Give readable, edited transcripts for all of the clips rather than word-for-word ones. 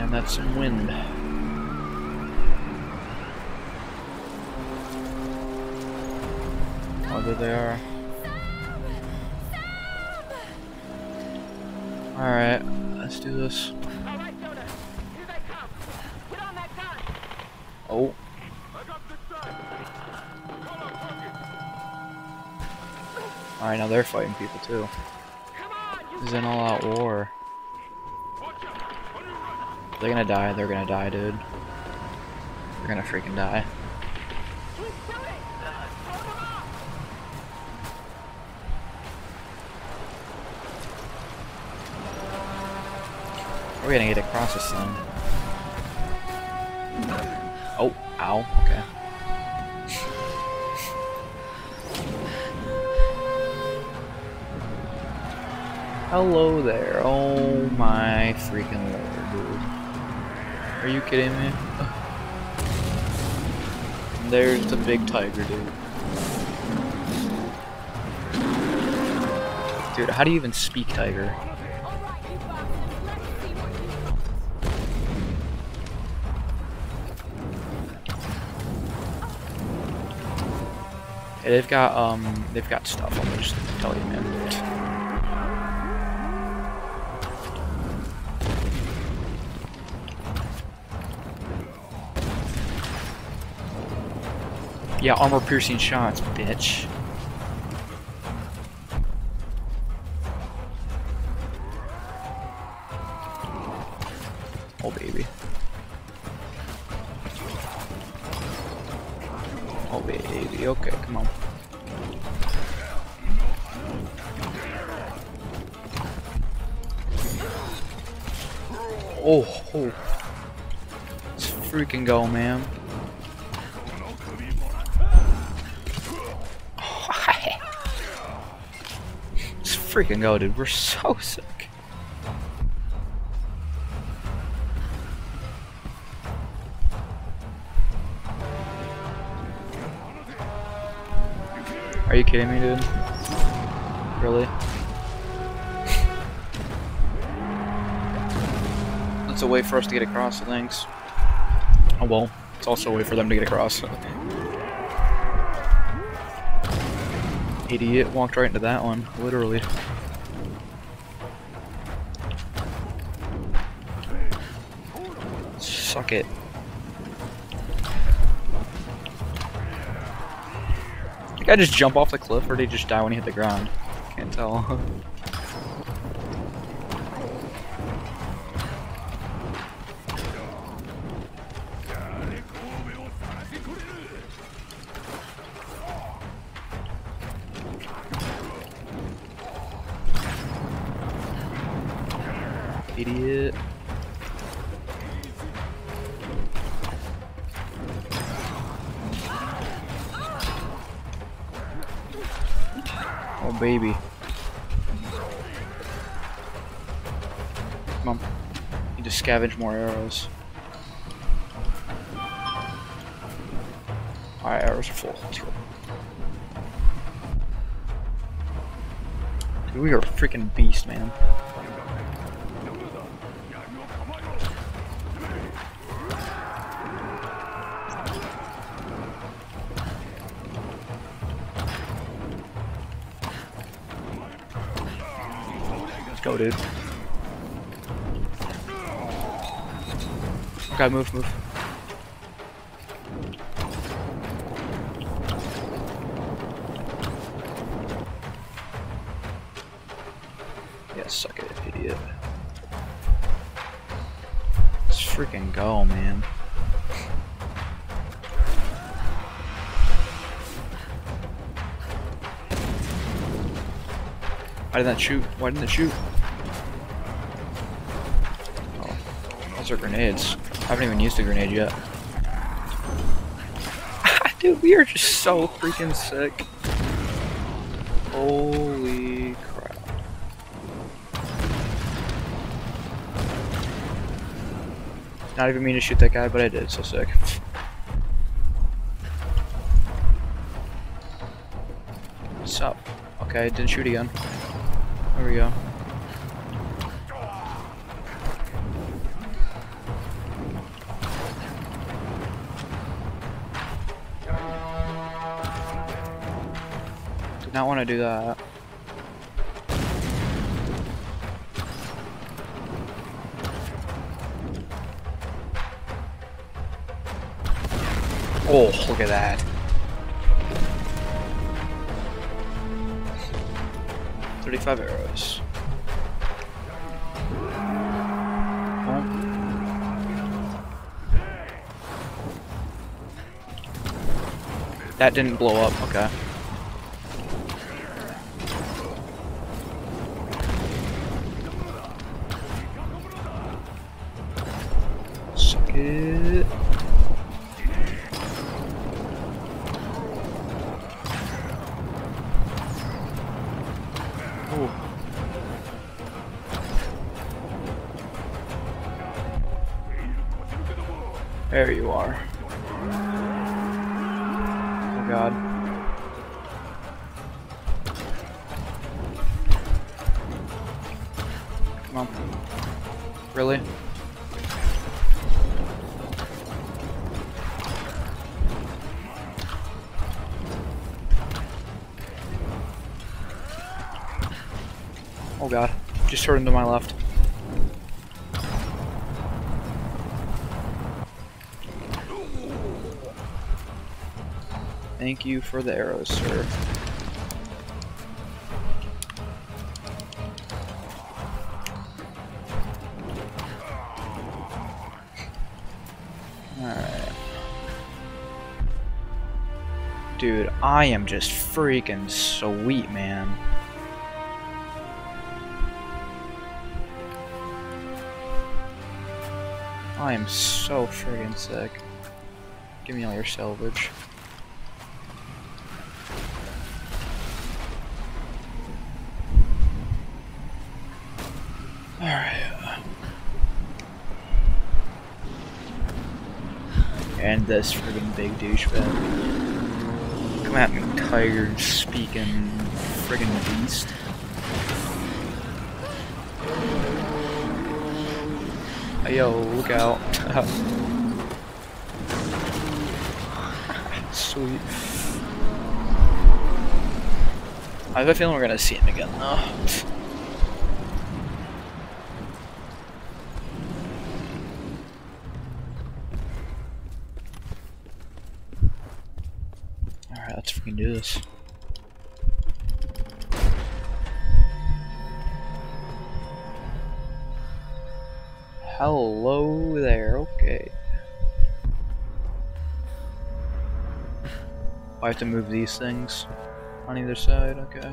Man, that's some wind. Oh, there they are. Alright, let's do this. Oh. Alright, now they're fighting people too. This is an all-out war. If they're gonna die, they're gonna die, dude. They're gonna freaking die. We're gonna get across this thing. Oh, ow, okay. Hello there. Oh my freaking lord, dude. Are you kidding me? There's the big tiger, dude. Dude, how do you even speak tiger? Yeah, they've got stuff, I'll just tell you, man. Yeah, armor-piercing shots, bitch. Oh, baby. Oh, baby. Okay, come on. Oh. Let's freaking go, man. Let's freaking go, dude. We're so sick. Are you kidding me, dude? Really? That's a way for us to get across, thanks. Oh well, it's also a way for them to get across. Idiot walked right into that one, literally. Suck it. Did I just jump off the cliff, or did he just die when he hit the ground? Can't tell. Idiot. Oh, baby. Come on. Need to scavenge more arrows. Alright, arrows are full. Let's go. Dude, we are a freaking beast, man. Go, dude. Okay, move. Yeah, suck it, idiot. Let's freaking go, man. Why didn't that shoot? Why didn't it shoot? Oh, those are grenades. I haven't even used a grenade yet. Dude, we are just so freaking sick. Holy crap. Not even mean to shoot that guy, but I did. So sick. What's up? Okay, didn't shoot again. There we go. not want to do that. Oh, look at that. $35 arrows. Oh. That didn't blow up, okay. Suck it. Oh. There you are. Oh god. Come on. Really? Oh god. Just turned to my left. Thank you for the arrows, sir. Alright. Dude, I am just freaking sweet, man. I am so friggin' sick. Give me all your salvage. Alright. And this friggin' big douchebag. Come at me, tired, speaking friggin' beast. Hey, yo, look out. Sweet. I have a feeling we're gonna see him again, though. Alright, let's freaking do this. Hello there, okay. I have to move these things on either side, okay.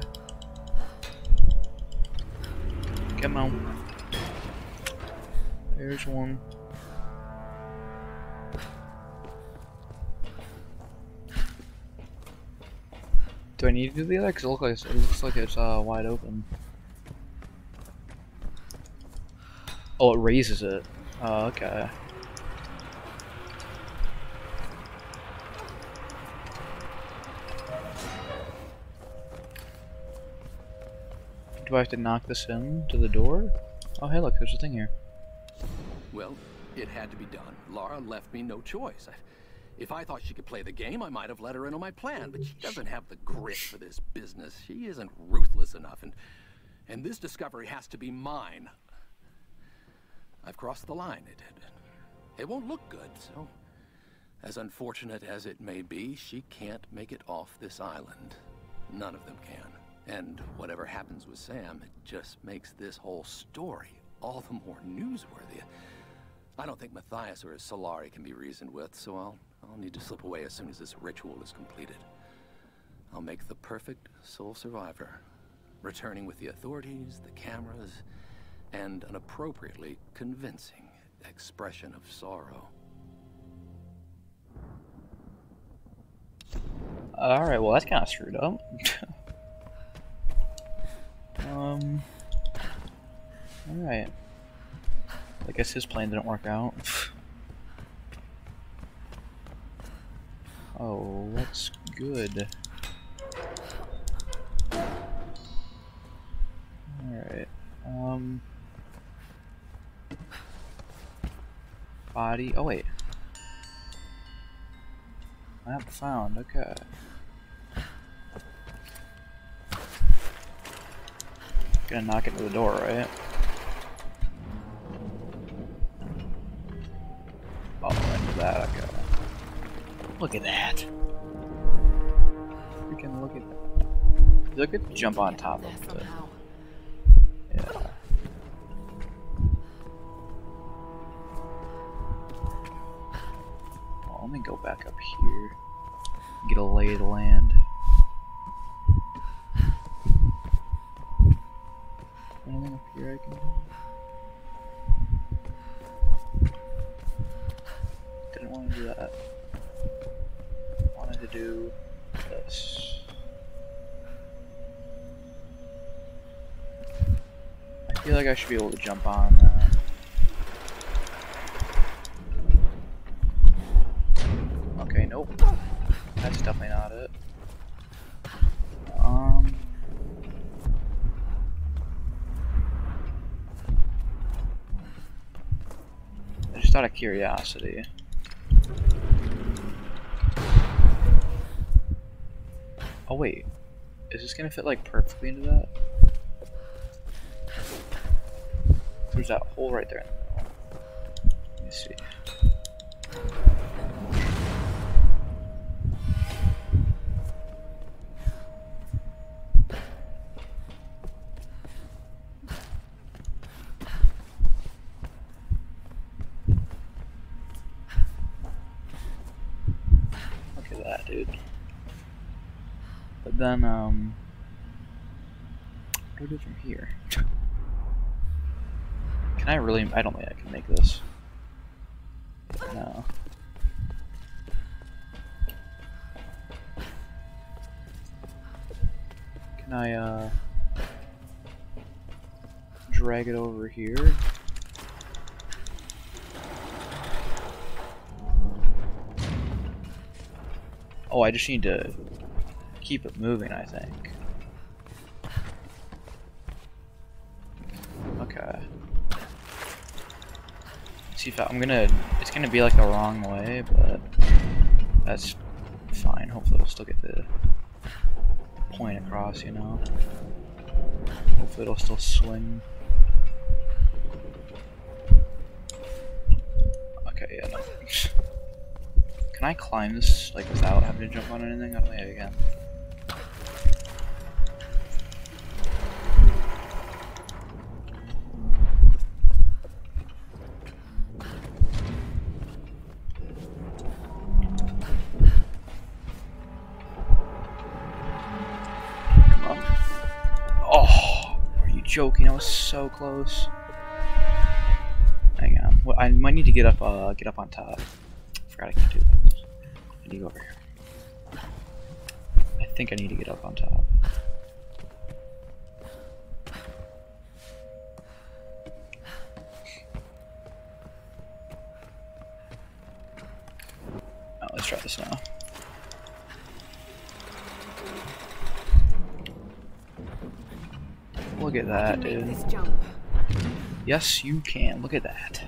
Come on. There's one. Do I need to do the other? Because it looks like it's wide open. Oh, it raises it. Oh, okay. Do I have to knock this in to the door? Oh, hey, look, there's a thing here. Well, it had to be done. Lara left me no choice. If I thought she could play the game, I might have let her in on my plan, but she doesn't have the grit for this business. She isn't ruthless enough, and this discovery has to be mine. I've crossed the line. It won't look good, so as unfortunate as it may be, she can't make it off this island. None of them can. And whatever happens with Sam, it just makes this whole story all the more newsworthy. I don't think Matthias or his Solari can be reasoned with, so I'll need to slip away as soon as this ritual is completed. I'll make the perfect sole survivor, returning with the authorities, the cameras, and an appropriately convincing expression of sorrow. Alright, well that's kinda screwed up. Alright. I guess his plan didn't work out. Oh, that's good. Alright. Body. Oh, wait. Map found. Okay. Gonna knock into the door, right? Oh, into that, okay. Look at that. Freaking look at that. Look at jump on top of it. Yeah. Well, let me go back up here. Get a lay of the land. Anything up here I can do? Didn't want to do that. Wanted to do this. I feel like I should be able to jump on that. Okay, nope. That's definitely not it. Just out of curiosity. Oh wait, is this gonna fit like perfectly into that? There's that hole right there in the middle. Let me see. Look at that, dude. But then, what do I do from here? Can I really? I don't think I can make this. No. Can I, drag it over here? Oh, I just need to keep it moving, I think. Okay. See if it's gonna be like the wrong way, but that's fine. Hopefully it'll still get the point across, you know? Hopefully it'll still swing. Okay, yeah, no. Can I climb this, like, without having to jump on anything? I don't think I can. Joking, I was so close. Hang on. Well, I might need to get up on top. Forgot I can do that. I need to go over here. I think I need to get up on top. Oh, let's try this now. Look at that, dude. This jump. Yes, you can. Look at that.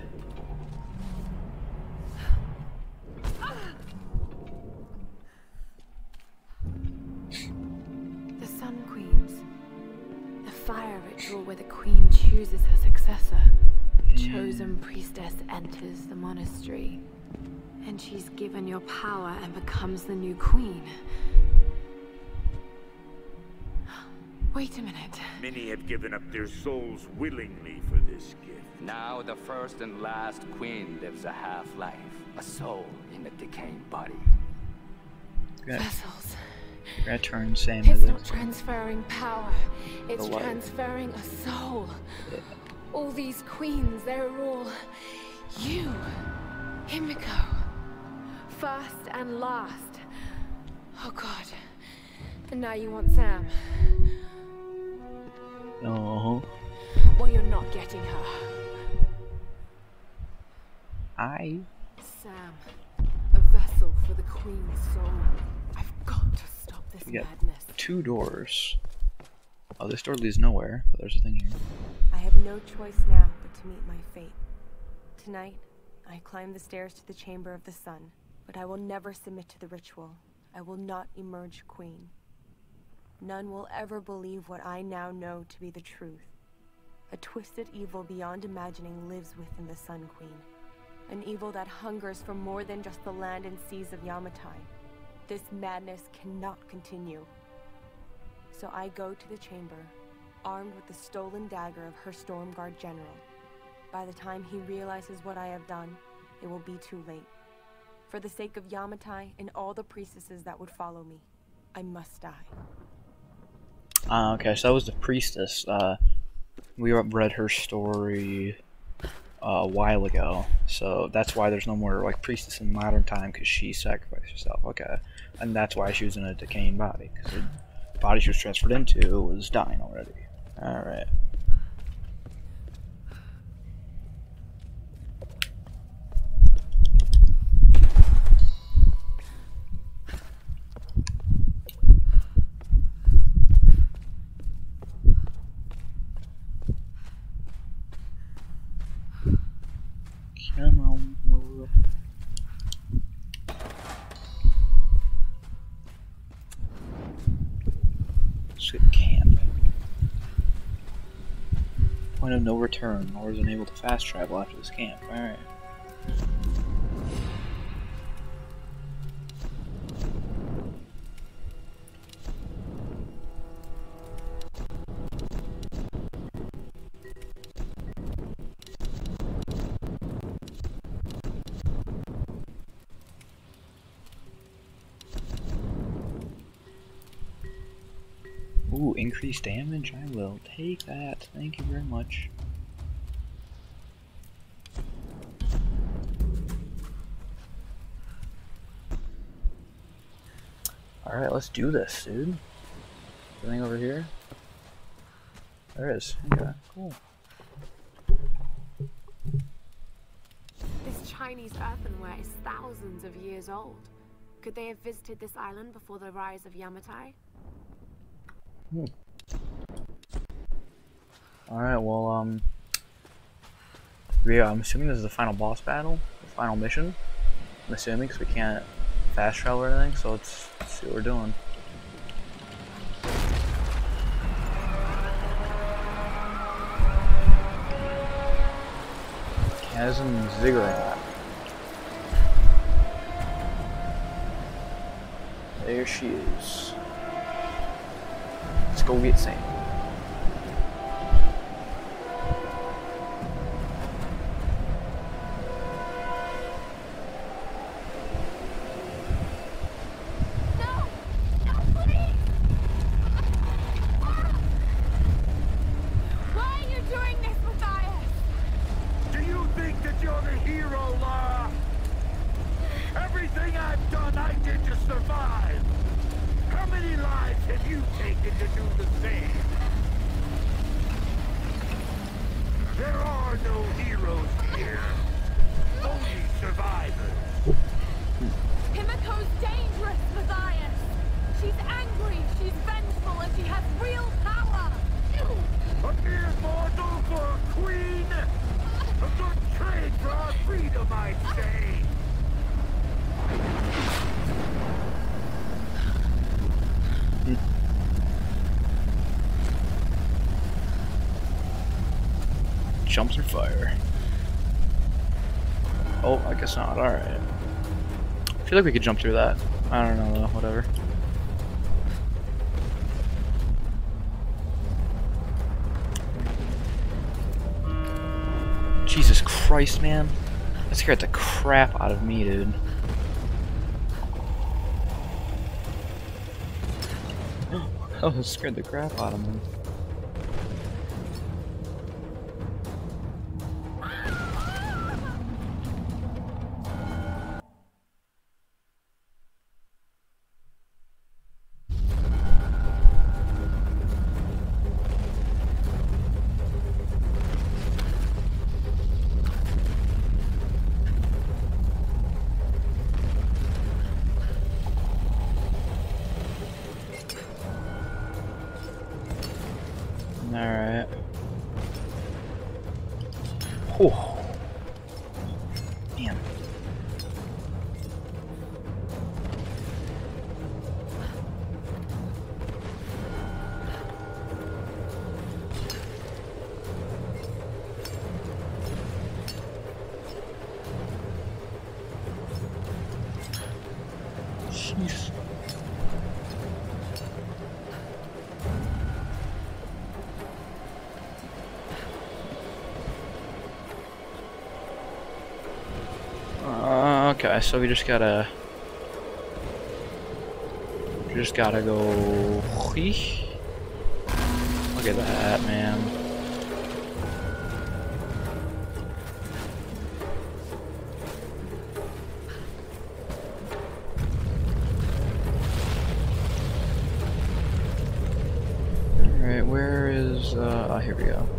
The Sun Queens. The fire ritual where the queen chooses her successor. The chosen priestess enters the monastery. And she's given your power and becomes the new queen. Wait a minute. Many have given up their souls willingly for this gift. Now the first and last queen lives a half-life, a soul in a decaying body. Vessels. You're gonna turn same It's as not it. transferring power. It's transferring a soul. Yeah. All these queens, they're all you. Himiko. First and last. Oh god. And now you want Sam. No. Well, you're not getting her. Sam, a vessel for the Queen's soul. I've got to stop this madness. 2 doors. Oh, this door leads nowhere, but there's a thing here. I have no choice now but to meet my fate. Tonight, I climb the stairs to the Chamber of the Sun, but I will never submit to the ritual. I will not emerge queen. None will ever believe what I now know to be the truth. A twisted evil beyond imagining lives within the Sun Queen. An evil that hungers for more than just the land and seas of Yamatai. This madness cannot continue. So I go to the chamber, armed with the stolen dagger of her Stormguard general. By the time he realizes what I have done, it will be too late. For the sake of Yamatai and all the priestesses that would follow me, I must die. Okay, so that was the priestess. We read her story a while ago, so that's why there's no more like priestess in modern time, because she sacrificed herself. Okay, and that's why she was in a decaying body, because the body she was transferred into was dying already. All right. Come on, Laura. Let's get camp. Point of no return. Laura is unable to fast travel after this camp. Alright. Ooh, increased damage? I will take that. Thank you very much. Alright, let's do this, dude. Anything over here? There is. Okay, cool. This Chinese earthenware is thousands of years old. Could they have visited this island before the rise of Yamatai? Alright, well, yeah, I'm assuming this is the final boss battle, the final mission. I'm assuming, because we can't fast travel or anything, so let's see what we're doing. Chasm Ziggurat. There she is. Let's go get Sam. Jumps or fire? Oh, I guess not. Alright. I feel like we could jump through that. I don't know though, whatever. Jesus Christ, man. That scared the crap out of me, dude. That scared the crap out of me. Alright. Whew. Damn. Jeez. Okay, so we just gotta go. Look at that, man. Alright, where is, oh, here we go.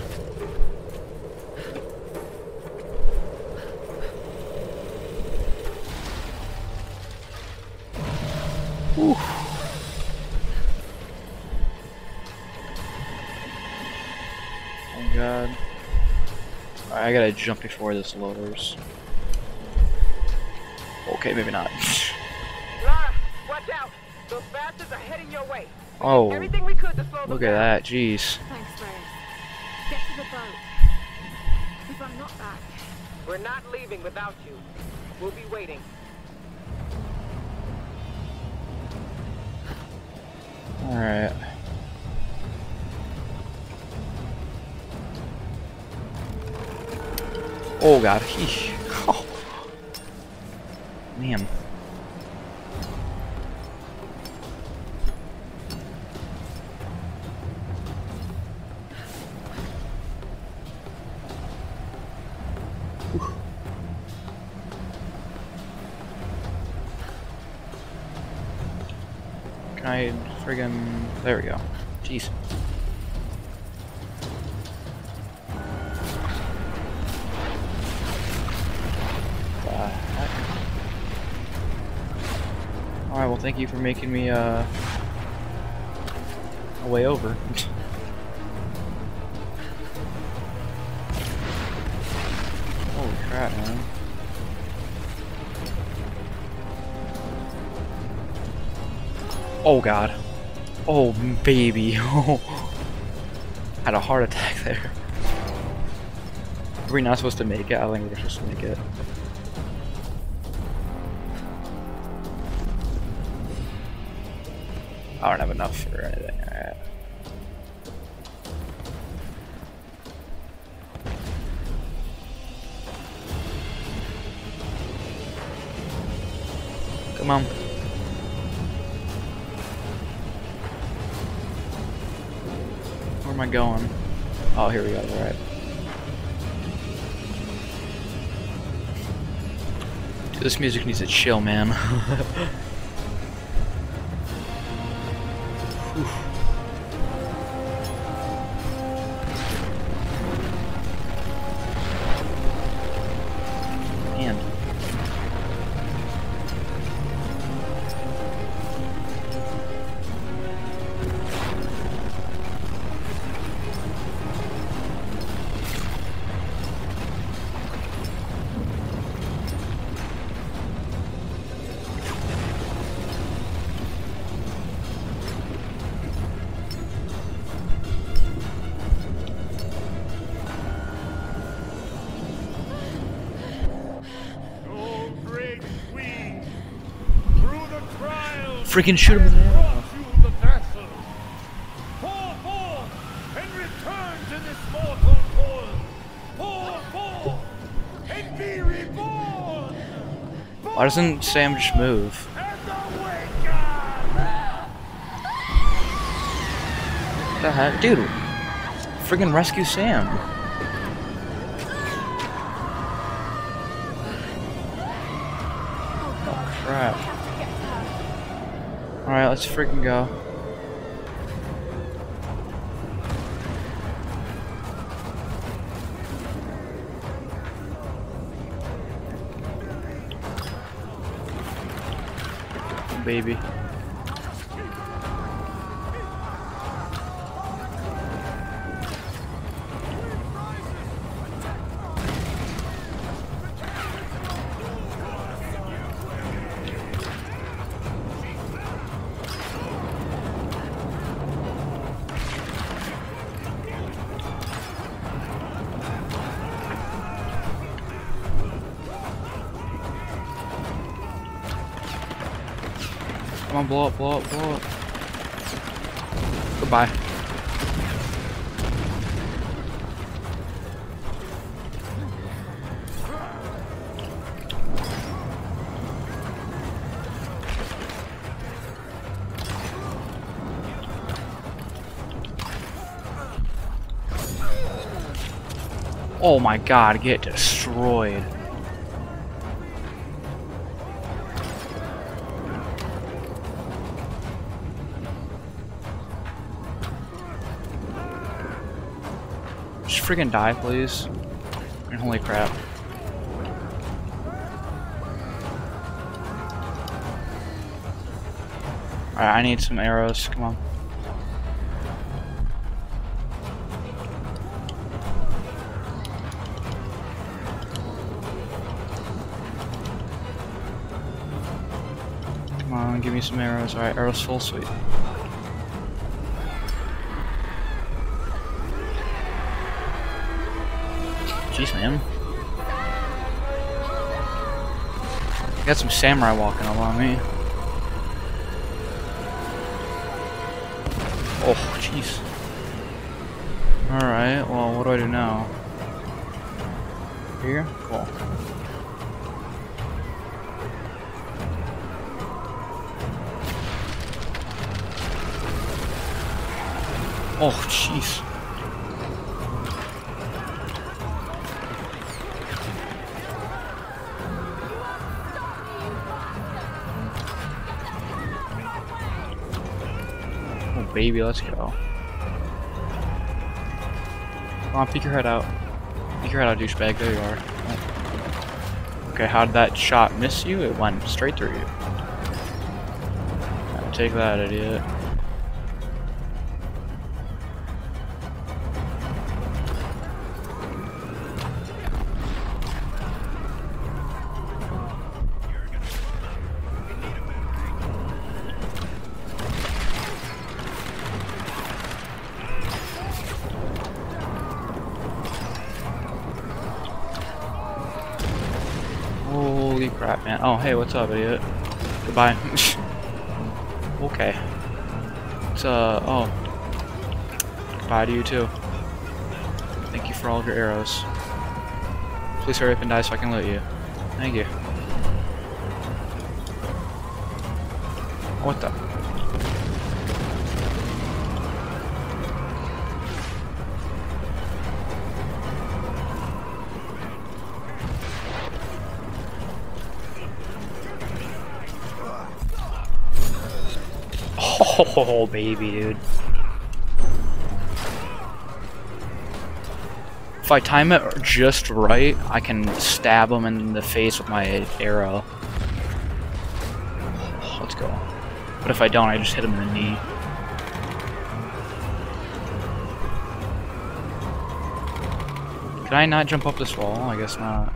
Whew. Oh god. Alright, I gotta jump before this lowers. Okay, maybe not. Lara, watch out! Those bastards are heading your way. Oh, Everything we could to slow them look at down. that, jeez. Thanks, Reyes. Get to the boat. If I'm not back. We're not leaving without you. We'll be waiting. Alright. Oh god, heesh. Oh. Man. Whew. Can I friggin... There we go. Jeez. Alright, well thank you for making me a way over. Holy crap, man. Oh god. Oh baby. Had a heart attack there. Are we not supposed to make it? I think we're supposed to make it. I don't have enough for anything. Alright. Come on. Where am I going? Oh, here we go. Alright. Dude, this music needs to chill, man. And freaking shoot him in the head. Pour forth and return to this mortal coil. Pour forth and be reborn. Why doesn't Sam just move? And awaken. What the heck? Dude, friggin' rescue Sam. Oh crap. Alright, let's freaking go. Baby. Come on, blow up, blow up, blow up. Goodbye. Oh my god, get destroyed. Just freaking die, please. And holy crap. Alright, I need some arrows. Come on. Come on, give me some arrows. Alright, arrows full, sweet. Jeez, man. Got some samurai walking along me. Oh, jeez. Alright, well, what do I do now? Here? Cool. Oh, jeez. Oh, baby, let's go. Come on, peek your head out. Peek your head out, douchebag. There you are. Oh. Okay, how did that shot miss you? It went straight through you. Take that, idiot. Holy crap, man. Oh, hey, what's up, idiot? Goodbye. Okay. It's, oh. Goodbye to you, too. Thank you for all of your arrows. Please hurry up and die so I can loot you. Thank you. What the? Oh, baby, dude. If I time it just right, I can stab him in the face with my arrow. Let's go. But if I don't, I just hit him in the knee. Can I not jump up this wall? I guess not.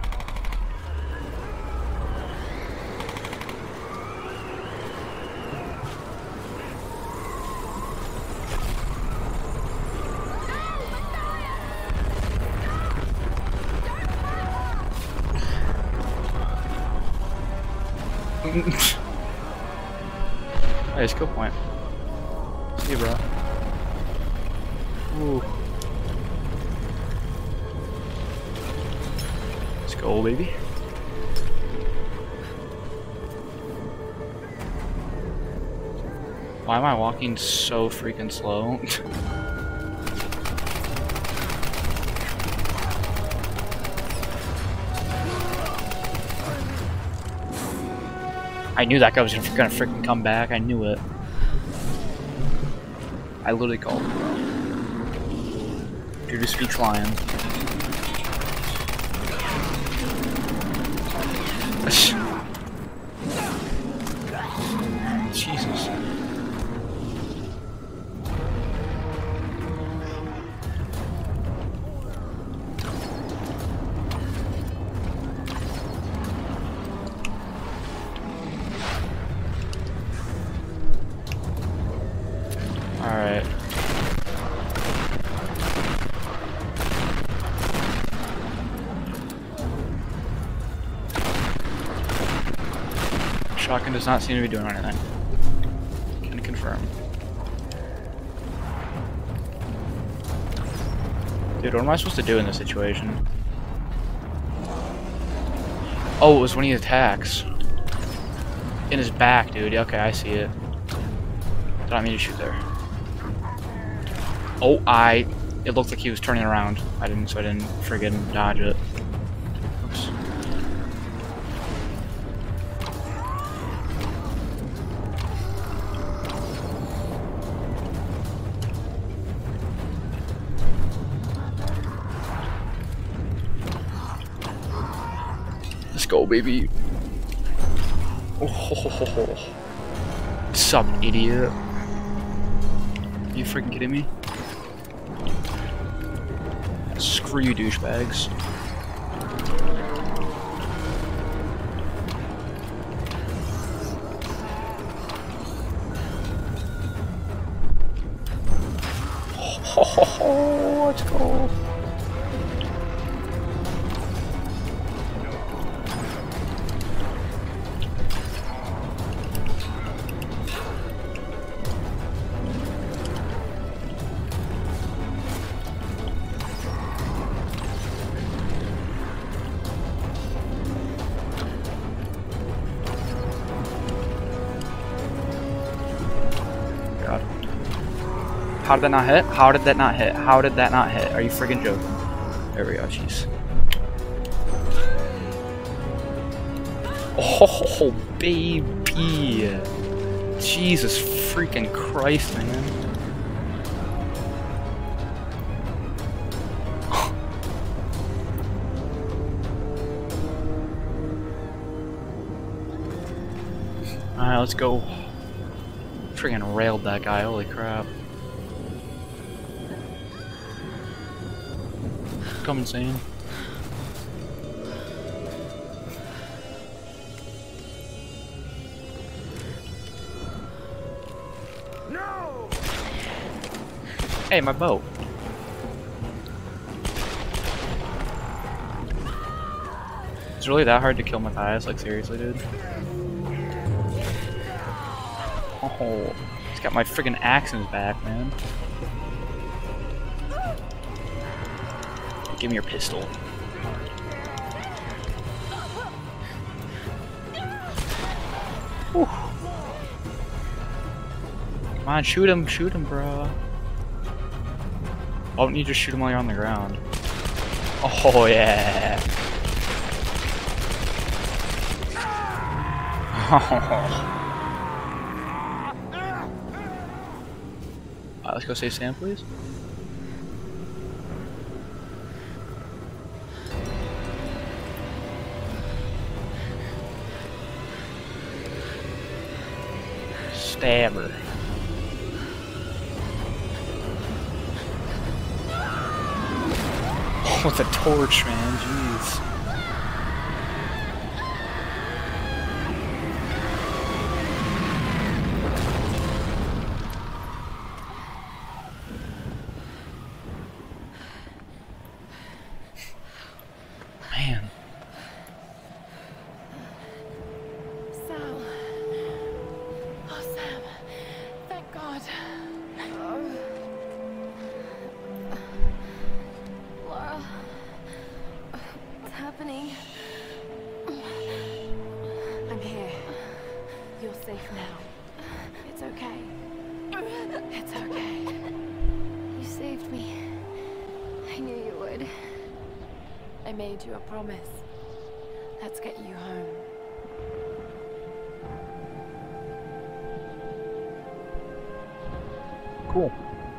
Hey, skill point. See you, bro. Ooh. Let's go, baby. Why am I walking so freaking slow? I knew that guy was gonna freaking come back. I knew it. I literally called him, bro. Dude who speaks lion. Jesus. Alright. Shotgun does not seem to be doing anything. confirm. Dude, what am I supposed to do in this situation? Oh, it was when he attacks. In his back, dude. Okay, I see it. Did not mean to shoot there. Oh, it looked like he was turning around. So I didn't friggin' dodge it. Oops. Let's go, baby. Oh, ho, ho, ho, ho. Sup, idiot? Are you freaking kidding me? Screw you, douchebags. Ho, ho, ho, let's go. How did that not hit? How did that not hit? How did that not hit? Are you friggin' joking? There we go, jeez. Oh, baby. Jesus freaking Christ, man. Alright, let's go. Friggin' railed that guy, holy crap. Come insane. No! Hey, my boat. It's really that hard to kill Matthias? Like, seriously, dude? Oh, he's got my friggin' axe in his back, man. Give me your pistol. Whew. Come on, shoot him, bro. Oh, you just shoot him while you're on the ground. Oh, yeah. Let's go save Sam, please. Stabber. Oh, with a torch, man. Jeez. Man. I'm here. You're safe now. It's okay. It's okay. You saved me. I knew you would. I made you a promise. Let's get you home. Cool.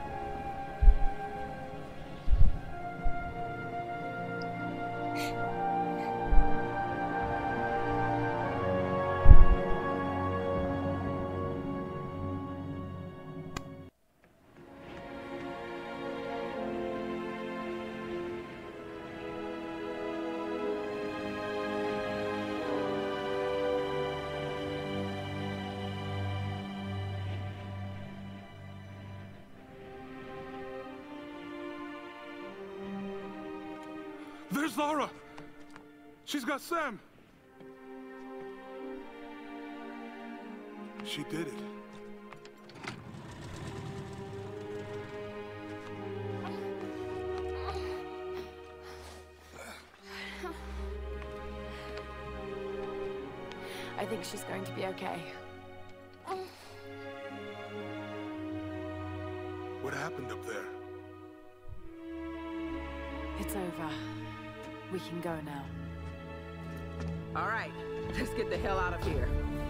There's Lara! She's got Sam! She did it. I think she's going to be okay. What happened up there? It's over. We can go now. All right, let's get the hell out of here.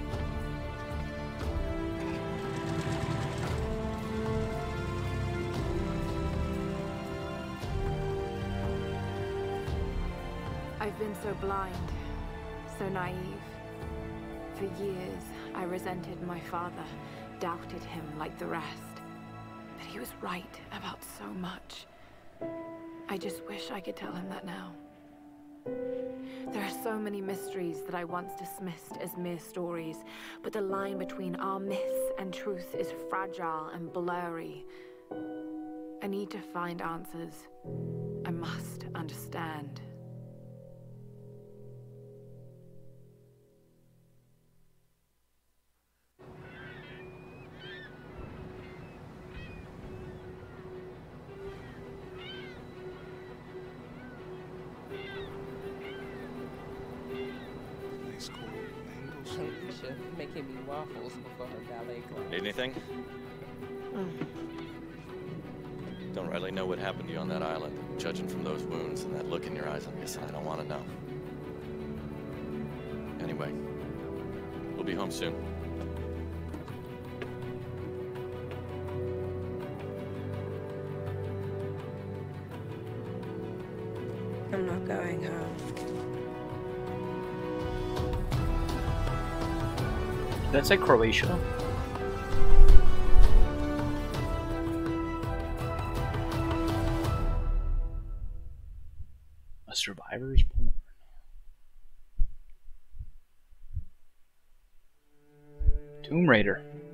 I've been so blind, so naive. For years, I resented my father, doubted him like the rest. But he was right about so much. I just wish I could tell him that now. There are so many mysteries that I once dismissed as mere stories, but the line between our myths and truth is fragile and blurry. I need to find answers. I must understand. Nice cool angles. Alicia making me waffles before her ballet class. Need anything? Don't really know what happened to you on that island. Judging from those wounds and that look in your eyes, I'm guessing I don't want to know. Anyway, we'll be home soon. I'm not going home. That's like Croatia. A survivor's born. Tomb Raider.